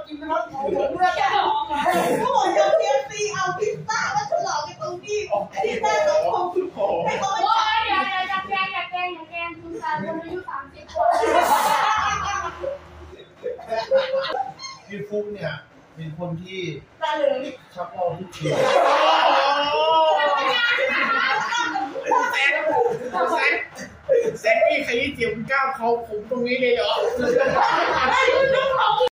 กินแล้วของผมเลือกแค่ก็บอกจะเทียมซีเอาพิซซ่ามาฉลองกันตรงที่ที่หน้าสังคมให้เขาไม่ใช่อย่าแกล้งคุณตาคนอายุ30 กว่าพี่ฟุ๊กเนี่ยเป็นคนที่ตาเหลืองชอบเล่าทุกทีแซกพี่ใครที่เจียมก้าวเขาผมตรงนี้เลยเหรอ